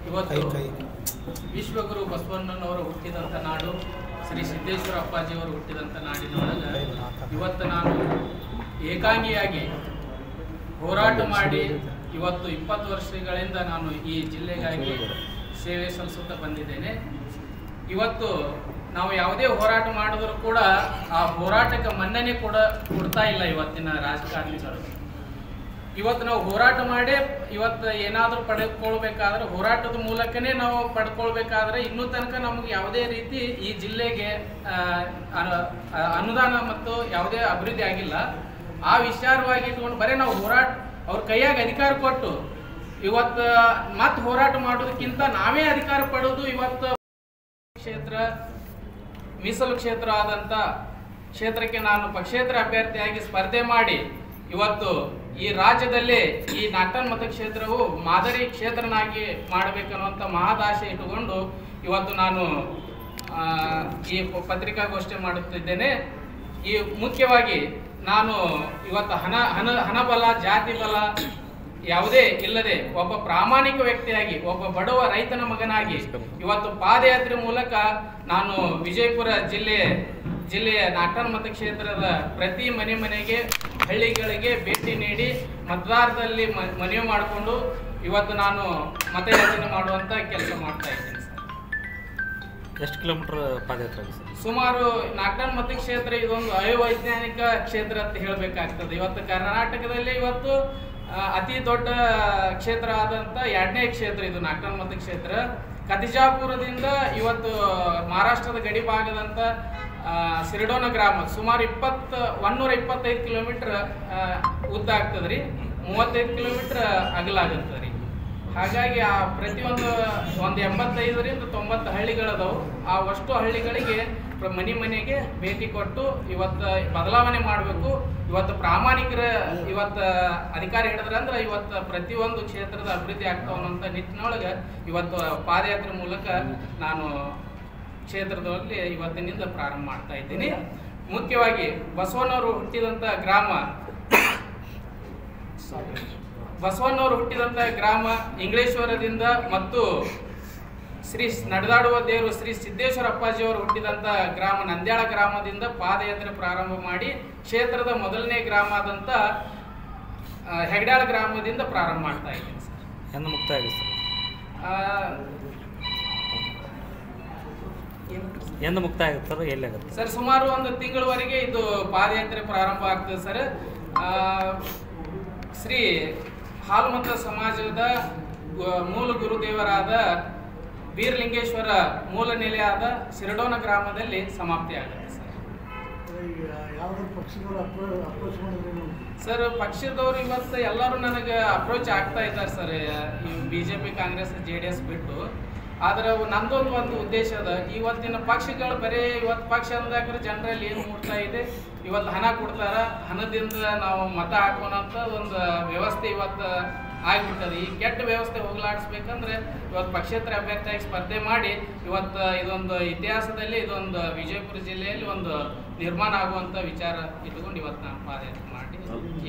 ಇವತ್ತು ವಿಶ್ವಗುರು ಬಸವಣ್ಣನವರು ಹುಟ್ಟಿದಂಥ ನಾಡು, ಶ್ರೀ ಸಿದ್ದೇಶ್ವರ ಅಪ್ಪಾಜಿಯವರು ಹುಟ್ಟಿದಂಥ ನಾಡಿನೊಳಗೆ ಇವತ್ತು ನಾನು ಏಕಾಂಗಿಯಾಗಿ ಹೋರಾಟ ಮಾಡಿ ಇವತ್ತು 20 ವರ್ಷಗಳಿಂದ ನಾನು ಈ ಜಿಲ್ಲೆಗಾಗಿ ಸೇವೆ ಸಲ್ಲಿಸುತ್ತಾ ಬಂದಿದ್ದೇನೆ. ಇವತ್ತು ನಾವು ಯಾವುದೇ ಹೋರಾಟ ಮಾಡಿದ್ರು ಕೂಡ ಆ ಹೋರಾಟಕ್ಕೆ ಮನ್ನಣೆ ಕೊಡ್ತಾ ಇಲ್ಲ ಇವತ್ತಿನ ರಾಜಕಾರಣಿಗಳು. ಇವತ್ತು ನಾವು ಹೋರಾಟ ಮಾಡಿ ಇವತ್ತು ಏನಾದರೂ ಪಡೆದುಕೊಳ್ಬೇಕಾದ್ರೆ ಹೋರಾಟದ ಮೂಲಕನೇ ನಾವು ಪಡ್ಕೊಳ್ಬೇಕಾದ್ರೆ ಇನ್ನೂ ತನಕ ನಮಗೆ ಯಾವುದೇ ರೀತಿ ಈ ಜಿಲ್ಲೆಗೆ ಅನುದಾನ ಮತ್ತು ಯಾವುದೇ ಅಭಿವೃದ್ಧಿ ಆಗಿಲ್ಲ. ಆ ವಿಚಾರವಾಗಿ ಇಟ್ಕೊಂಡು ಬರೀ ನಾವು ಅವ್ರ ಕೈಯಾಗ ಅಧಿಕಾರ ಕೊಟ್ಟು ಇವತ್ತು ಮತ್ತೆ ಹೋರಾಟ ಮಾಡೋದಕ್ಕಿಂತ ನಾವೇ ಅಧಿಕಾರ ಪಡೆದು ಇವತ್ತು ಕ್ಷೇತ್ರ ಮೀಸಲು ಕ್ಷೇತ್ರ ಆದಂಥ ಕ್ಷೇತ್ರಕ್ಕೆ ನಾನು ಪಕ್ಷೇತರ ಅಭ್ಯರ್ಥಿಯಾಗಿ ಸ್ಪರ್ಧೆ ಮಾಡಿ ಇವತ್ತು ಈ ರಾಜ್ಯದಲ್ಲಿ ಈ ನಾಟನ್ ಮತಕ್ಷೇತ್ರವು ಮಾದರಿ ಕ್ಷೇತ್ರನಾಗಿ ಮಾಡಬೇಕನ್ನುವಂಥ ಮಹದಾಶೆ ಇಟ್ಟುಕೊಂಡು ಇವತ್ತು ನಾನು ಈ ಪತ್ರಿಕಾಗೋಷ್ಠಿ ಮಾಡುತ್ತಿದ್ದೇನೆ. ಈ ಮುಖ್ಯವಾಗಿ ನಾನು ಇವತ್ತು ಹಣಬಲ ಜಾತಿ ಬಲ ಯಾವುದೇ ಇಲ್ಲದೆ ಒಬ್ಬ ಪ್ರಾಮಾಣಿಕ ವ್ಯಕ್ತಿಯಾಗಿ ಒಬ್ಬ ಬಡವ ರೈತನ ಮಗನಾಗಿ ಇವತ್ತು ಪಾದಯಾತ್ರೆ ಮೂಲಕ ನಾನು ವಿಜಯಪುರ ಜಿಲ್ಲೆಯ ನಾಟನ್ ಮತಕ್ಷೇತ್ರದ ಪ್ರತಿ ಮನೆಗೆ ಹಳ್ಳಿಗಳಿಗೆ ಭೇಟಿ ನೀಡಿ ಮತದಾರದಲ್ಲಿ ಮನವಿ ಮಾಡಿಕೊಂಡು ಇವತ್ತು ನಾನು ಮತಯಾಚನೆ ಮಾಡುವಂಥ ಕೆಲಸ ಮಾಡ್ತಾ ಇದ್ದೀನಿ. ಎಷ್ಟು ಕಿಲೋಮೀಟರ್ ಪಾದಯಾತ್ರೆ? ಸುಮಾರು ನಾಟನ್ ಮತಕ್ಷೇತ್ರ ಇದೊಂದು ಅವೈಜ್ಞಾನಿಕ ಕ್ಷೇತ್ರ ಅಂತ ಹೇಳಬೇಕಾಗ್ತದೆ. ಇವತ್ತು ಕರ್ನಾಟಕದಲ್ಲಿ ಇವತ್ತು ಅತಿ ದೊಡ್ಡ ಕ್ಷೇತ್ರ ಆದಂಥ 2ನೇ ಕ್ಷೇತ್ರ ಇದು ನಾಟನ್ ಮತಕ್ಷೇತ್ರ. ಕತಿಜಾಪುರದಿಂದ ಇವತ್ತು ಮಹಾರಾಷ್ಟ್ರದ ಗಡಿ ಭಾಗದಂಥ ಸಿರಡೋನ ಗ್ರಾಮ ಸುಮಾರು 125 ಕಿಲೋಮೀಟರ್ ಉದ್ದ ಆಗ್ತದೆ ರೀ, 35 ಕಿಲೋಮೀಟರ್ ಅಗಲಾಗುತ್ತದೆ ರೀ. ಹಾಗಾಗಿ ಆ ಪ್ರತಿಯೊಂದು 85ರಿಂದ 90 ಹಳ್ಳಿಗಳದವು. ಆ ಅಷ್ಟು ಹಳ್ಳಿಗಳಿಗೆ ಮನೆಗೆ ಭೇಟಿ ಕೊಟ್ಟು ಇವತ್ತು ಬದಲಾವಣೆ ಮಾಡಬೇಕು. ಇವತ್ತು ಪ್ರಾಮಾಣಿಕರ ಇವತ್ತು ಅಧಿಕಾರ ಹಿಡಿದ್ರಂದ್ರೆ ಇವತ್ತು ಪ್ರತಿಯೊಂದು ಕ್ಷೇತ್ರದ ಅಭಿವೃದ್ಧಿ ಆಗ್ತಾವ ಅನ್ನೋಂಥ ನಿಟ್ಟಿನೊಳಗೆ ಇವತ್ತು ಪಾದಯಾತ್ರೆ ಮೂಲಕ ನಾನು ಕ್ಷೇತ್ರದಲ್ಲಿ ಇವತ್ತಿನಿಂದ ಪ್ರಾರಂಭ ಮಾಡ್ತಾ ಇದ್ದೀನಿ. ಮುಖ್ಯವಾಗಿ ಬಸವಣ್ಣವರು ಹುಟ್ಟಿದಂಥ ಗ್ರಾಮ ಇಂಗ್ಲೇಶ್ವರದಿಂದ ಮತ್ತು ಶ್ರೀ ನಡೆದಾಡುವ ದೇವರು ಶ್ರೀ ಸಿದ್ದೇಶ್ವರ ಅಪ್ಪಾಜಿಯವರು ಹುಟ್ಟಿದಂಥ ಗ್ರಾಮ ನಂದ್ಯಾಳ ಗ್ರಾಮದಿಂದ ಪಾದಯಾತ್ರೆ ಪ್ರಾರಂಭ ಮಾಡಿ ಕ್ಷೇತ್ರದ ಮೊದಲನೇ ಗ್ರಾಮ ಆದಂಥ ಹೆಗ್ಡಾಳ ಗ್ರಾಮದಿಂದ ಪ್ರಾರಂಭ ಮಾಡ್ತಾ ಇದ್ದೀನಿ ಸರ್. ಎಂದು ಮುಕ್ತಾಯ ಆಗುತ್ತೆ ಎಂದು ಮುಕ್ತಾಯ ಆಗುತ್ತೆ ಎಲ್ಲಿ ಆಗುತ್ತೆ ಸರ್? ಸುಮಾರು 1 ತಿಂಗಳವರೆಗೆ ಇದು ಪಾದಯಾತ್ರೆ ಪ್ರಾರಂಭ ಆಗ್ತದೆ ಸರ್. ಶ್ರೀ ಹಾಲುಮತ ಸಮಾಜದ ಮೂಲ ಗುರುದೇವರಾದ ಬೀರಲಿಂಗೇಶ್ವರ ಮೂಲ ನೆಲೆಯಾದ ಸಿರಡೋನ ಗ್ರಾಮದಲ್ಲಿ ಸಮಾಪ್ತಿ ಆಗುತ್ತೆ ಸರ್. ಪಕ್ಷದವರು ಇವತ್ತು ಎಲ್ಲರೂ ನನಗೆ ಅಪ್ರೋಚ್ ಆಗ್ತಾ ಇದ್ದಾರೆ ಸರ್, ಈ BJP ಕಾಂಗ್ರೆಸ್ JDS ಬಿಟ್ಟು. ಆದ್ರೆ ನಂದೊಂದು ಉದ್ದೇಶ ಅದ. ಇವತ್ತಿನ ಪಕ್ಷಗಳು ಬರೀ ಇವತ್ತು ಪಕ್ಷ ಅಂದಾಗ ಜನರಲ್ಲಿ ಏನು ಮೂಡ್ತಾ ಇದೆ, ಇವತ್ತು ಹಣ ಕೊಡ್ತಾರ, ಹಣದಿಂದ ನಾವು ಮತ ಹಾಕೋಣಂತ ಒಂದು ವ್ಯವಸ್ಥೆ ಇವತ್ತು ಆಗಿಬಿಟ್ಟದೆ. ಈ ಕೆಟ್ಟ ವ್ಯವಸ್ಥೆ ಹೋಗಲಾಡಿಸ್ಬೇಕಂದ್ರೆ ಇವತ್ತು ಪಕ್ಷೇತರ ಅಭ್ಯರ್ಥಿಯಾಗಿ ಸ್ಪರ್ಧೆ ಮಾಡಿ ಇವತ್ತು ಇದೊಂದು ಇತಿಹಾಸದಲ್ಲಿ ಇದೊಂದು ವಿಜಯಪುರ ಜಿಲ್ಲೆಯಲ್ಲಿ ಒಂದು ನಿರ್ಮಾಣ ಆಗುವಂಥ ವಿಚಾರ ಇಟ್ಕೊಂಡು ಇವತ್ತು ನಾನು ಪಾದಯಾತ್ರೆ ಮಾಡಿ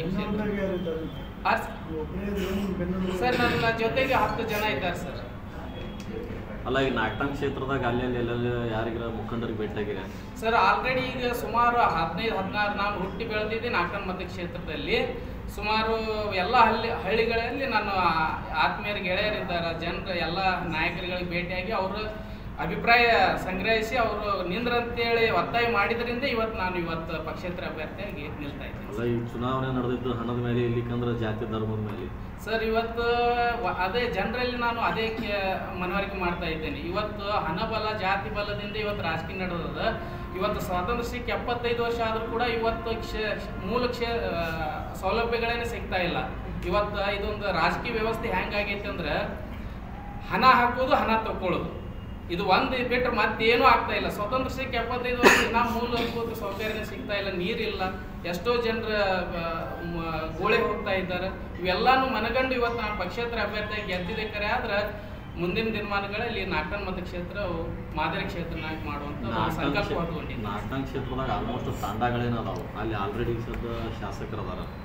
ಸರ್. ನನ್ನ ಜೊತೆಗೆ 10 ಜನ ಇದ್ದಾರೆ ಸರ್. ಅಲ್ಲ, ಈಗ ನಾಟನ್ ಕ್ಷೇತ್ರದಾಗ ಎಲ್ಲೆಲ್ಲಿ ಯಾರಿಗಾರ ಮುಖಂಡರಿಗೆ ಭೇಟಿಯಾಗಿರ ಸರ್? ಆಲ್ರೆಡಿ ಈಗ ಸುಮಾರು 15-16 ನಾನು ಹುಟ್ಟಿ ಬೆಳೆದಿದ್ದೆ ನಾಟನ್ ಮತಕ್ಷೇತ್ರದಲ್ಲಿ. ಸುಮಾರು ಎಲ್ಲ ಹಳ್ಳಿಗಳಲ್ಲಿ ನಾನು ಆತ್ಮೀಯರ ಗೆಳೆಯರಿದ್ದಾರೆ, ಜನರ ಎಲ್ಲ ನಾಯಕರುಗಳಿಗೆ ಭೇಟಿಯಾಗಿ ಅವರು ಅಭಿಪ್ರಾಯ ಸಂಗ್ರಹಿಸಿ ಅವರು ನಿಂದ್ರಂತೇಳಿ ಒತ್ತಾಯ ಮಾಡಿದ್ರಿಂದ ಇವತ್ತು ಪಕ್ಷೇತರ ಅಭ್ಯರ್ಥಿಯಾಗಿ ನಿಲ್ತಾ ಇದ್ದೀನಿ. ಈ ಚುನಾವಣೆ ನಡೆದಿದ್ದು ಹಣದ ಮೇಲೆ ಇಲ್ಲಿಕಂದ್ರೆ ಜಾತಿ ಧರ್ಮದ ಮೇಲೆ ಸರ್. ಇವತ್ತು ಅದೇ ಜನರಲ್ಲಿ ನಾನು ಅದೇ ಮನವರಿಕೆ ಮಾಡ್ತಾ ಇದ್ದೇನೆ. ಇವತ್ತು ಹಣಬಲ ಜಾತಿ ಬಲದಿಂದ ಇವತ್ತು ರಾಜಕೀಯ ನಡೆದ. ಇವತ್ತು ಸ್ವಾತಂತ್ರ್ಯ ಸಿಕ್ಕಿ 75 ವರ್ಷ ಆದರೂ ಕೂಡ ಇವತ್ತು ಮೂಲ ಸೌಲಭ್ಯಗಳೇನೆ ಸಿಗ್ತಾ ಇಲ್ಲ. ಇವತ್ತು ಇದೊಂದು ರಾಜಕೀಯ ವ್ಯವಸ್ಥೆ ಹೆಂಗಾಗೈತೆ ಅಂದ್ರೆ ಹಣ ಹಾಕೋದು, ಹಣ ತಗೊಳ್ಳೋದು, ಇದು ಒಂದು ಬಿಟ್ಟರೆ ಮತ್ತೇನೂ ಆಗ್ತಾ ಇಲ್ಲ. ಸ್ವತಂತ್ರ ಸಿಕ್ಕಿ 75 ವರ್ಷ ನಮ್ಮ ಮೂಲಭೂತ ಸೌಕರ್ಯನೇ ಸಿಗ್ತಾ ಇಲ್ಲ, ನೀರಿಲ್ಲ, ಎಷ್ಟೋ ಜನರ ಗೋಳೆ ಹೋಗ್ತಾ ಇದ್ದಾರೆ. ಇವೆಲ್ಲಾನು ಮನಗಂಡು ಇವತ್ತು ನಾನು ಪಕ್ಷೇತರ ಅಭ್ಯರ್ಥಿಯಾಗಿ ಗೆದ್ದಿದೆ ಕರೆ. ಆದ್ರೆ ಮುಂದಿನ ದಿನಮಾನಗಳಲ್ಲಿ ನಾಟನ್ ಮತಕ್ಷೇತ್ರ ಮಾದರಿ ಕ್ಷೇತ್ರನಾಗಿ ಮಾಡುವಂಥ ಸಂಕಲ್ಪ ಹೊತ್ಕೊಂಡಿದ್ದೀನಿ. ನಾಟನ್ ಕ್ಷೇತ್ರದಾಗ ಆಲ್ಮೋಸ್ಟ್ ತಾಂಡಗಳೇನು ಅದಾವೆ, ಅಲ್ಲಿ ಆಲ್ರೆಡಿ ಶಾಸಕರು ಅದಾರ.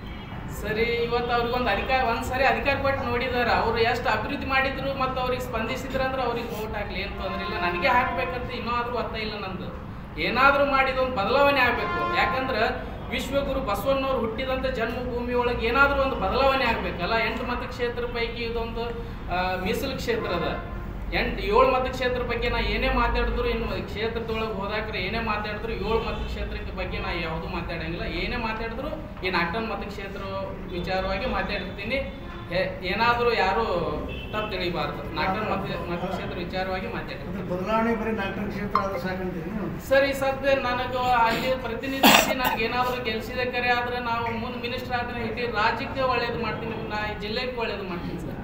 ಸರಿ ಇವತ್ತು ಅವ್ರಿಗೊಂದು ಅಧಿಕಾರ ಒಂದ್ಸರಿ ಅಧಿಕಾರ ಕೊಟ್ಟು ನೋಡಿದಾರೆ ಅವ್ರು ಎಷ್ಟು ಅಭಿವೃದ್ಧಿ ಮಾಡಿದ್ರು ಮತ್ತು ಅವ್ರಿಗೆ ಸ್ಪಂದಿಸಿದ್ರು ಅಂದ್ರೆ ಅವ್ರಿಗೆ ವೋಟ್ ಹಾಕ್ಲಿ ಏನು ತೊಂದರೆ ಇಲ್ಲ. ನನಗೆ ಹಾಕ್ಬೇಕಂತ ಇನ್ನೂ ಆದ್ರೂ ಅರ್ಥ ಇಲ್ಲ ನಂದು. ಏನಾದರೂ ಮಾಡಿದ ಒಂದು ಬದಲಾವಣೆ ಆಗಬೇಕು. ಯಾಕಂದ್ರೆ ವಿಶ್ವಗುರು ಬಸವಣ್ಣವ್ರು ಹುಟ್ಟಿದಂಥ ಜನ್ಮಭೂಮಿ ಒಳಗೆ ಏನಾದರೂ ಒಂದು ಬದಲಾವಣೆ ಆಗಬೇಕಲ್ಲ. 8 ಮತಕ್ಷೇತ್ರ ಪೈಕಿ ಇದೊಂದು ಮೀಸಲು ಕ್ಷೇತ್ರ ಅದ. 7 ಮತಕ್ಷೇತ್ರ ಬಗ್ಗೆ ನಾ ಏನೇ ಮಾತಾಡಿದ್ರು, ಇನ್ನು ಕ್ಷೇತ್ರದೊಳಗೆ ಹೋದಾಕ್ರೆ ಏನೇ ಮಾತಾಡಿದ್ರು 7 ಮತಕ್ಷೇತ್ರಕ್ಕೆ ಬಗ್ಗೆ ನಾ ಯಾವುದೂ ಮಾತಾಡಂಗಿಲ್ಲ. ಏನೇ ಮಾತಾಡಿದ್ರು ಈ 4 ಮತಕ್ಷೇತ್ರ ವಿಚಾರವಾಗಿ ಮಾತಾಡ್ತೀನಿ. ಏನಾದರೂ ಯಾರು ತಪ್ಪು ತಿಳಿಬಾರ್ದು. 4 ಮತಕ್ಷೇತ್ರ ವಿಚಾರವಾಗಿ ಮಾತಾಡ್ತೀನಿ. ಬದಲಾವಣೆ ಬರೀ 4 ಕ್ಷೇತ್ರ ಆದ್ರೆ ಸಾಕಂತೀರಿ ನೀವು? ಸರ್, ಈ ಸದ್ಯ ನನಗೆ ಅಲ್ಲಿ ಪ್ರತಿನಿಧಿಸಿ ನನಗೆ ಏನಾದರೂ ಗೆಲ್ಸಿದ ಕರೆ ಆದರೆ ನಾವು ಮುಂದೆ ಮಿನಿಸ್ಟರ್ ಆದರೆ ಇಡೀ ರಾಜ್ಯಕ್ಕೆ ಒಳ್ಳೇದು ಮಾಡ್ತೀನಿ, ನಾ ಈ ಜಿಲ್ಲೆಗೆ ಒಳ್ಳೇದು ಮಾಡ್ತೀನಿ ಸರ್.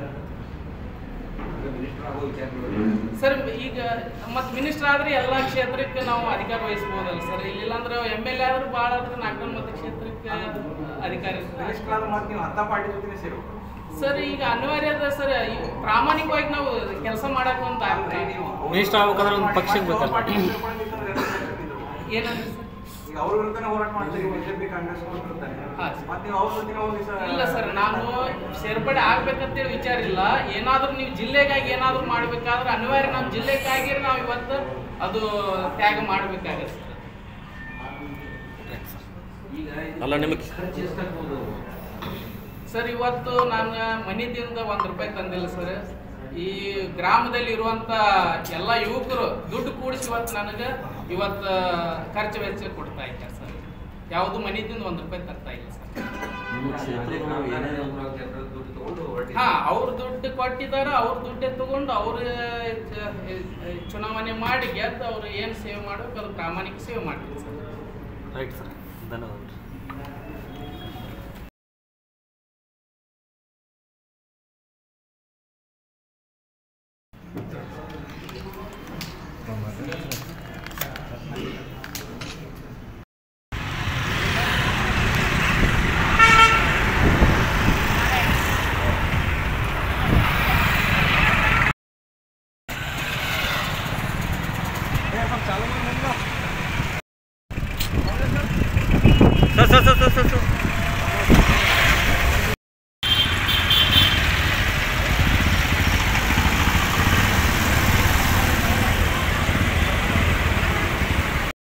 ಸರ್ ಈಗ ಮತ್ತು ಮಿನಿಸ್ಟರ್ ಆದರೆ ಎಲ್ಲ ಕ್ಷೇತ್ರಕ್ಕೆ ನಾವು ಅಧಿಕಾರ ವಹಿಸ್ಬೋದಲ್ಲ ಸರ್. ಇಲ್ಲಿಲ್ಲಾಂದ್ರೆ MLA ಆದ್ರೂ ಭಾಳ ಆದ್ರೆ 4 ಮತಕ್ಷೇತ್ರಕ್ಕೆ ಅಧಿಕಾರ ಸರ್. ಈಗ ಅನಿವಾರ್ಯ ಅದ ಸರ್. ಪ್ರಾಮಾಣಿಕವಾಗಿ ನಾವು ಕೆಲಸ ಮಾಡಕ್ಕೆ ಒಂದು ಮಿನಿಸ್ಟರ್ ಆಗ್ಬೇಕಾದ್ರೆ ಒಂದು ಪಕ್ಷಕ್ಕೆ ಬೇಕಲ್ಲ. ಏನಂದ್ರೆ ಸರ್ ಇಲ್ಲ ಸರ್, ನಾನು ಸೇರ್ಪಡೆ ಆಗ್ಬೇಕಂತೇಳಿ ವಿಚಾರ ಇಲ್ಲ. ಏನಾದರೂ ನೀವು ಜಿಲ್ಲೆಗಾಗಿ ಏನಾದರೂ ಮಾಡ್ಬೇಕಾದ್ರೆ ಅನಿವಾರ್ಯ ನಮ್ಮ ಜಿಲ್ಲೆಗಾಗಿ ನಾವು ಇವತ್ತು ಅದು ತ್ಯಾಗ ಮಾಡಬೇಕಾಗತ್ತೆ ಅಲ್ಲ ನಿಮಗೆ ಸರ್. ಇವತ್ತು ನಾನು ಮನೆಯಿಂದ ₹1 ತಂದಿಲ್ಲ ಸರ್. ಈ ಗ್ರಾಮದಲ್ಲಿ ಇರುವಂಥ ಎಲ್ಲ ಯುವಕರು ದುಡ್ಡು ಕೂಡಿಸಿ ಇವತ್ತು ಖರ್ಚು ವೆಚ್ಚ ಕೊಡ್ತಾ ಇದ್ದಾರೆ ಸರ್. ಯಾವುದು ಮನೆಯಿಂದ ₹1 ತರ್ತಾ ಇಲ್ಲ ಸರ್. ಅವ್ರ ದುಡ್ಡು ಕೊಟ್ಟಿದ್ದಾರೆ, ಅವ್ರ ದುಡ್ಡೇ ತಗೊಂಡು ಅವ್ರ ಚುನಾವಣೆ ಮಾಡಿ ಗೆದ್ದು ಅವ್ರು ಏನು ಸೇವೆ ಮಾಡಬೇಕು ಅದು ಪ್ರಾಮಾಣಿಕ ಸೇವೆ ಮಾಡ್ತೀವಿ ಸರ್. ರೈಟ್ ಸರ್, ಧನ್ಯವಾದ. सर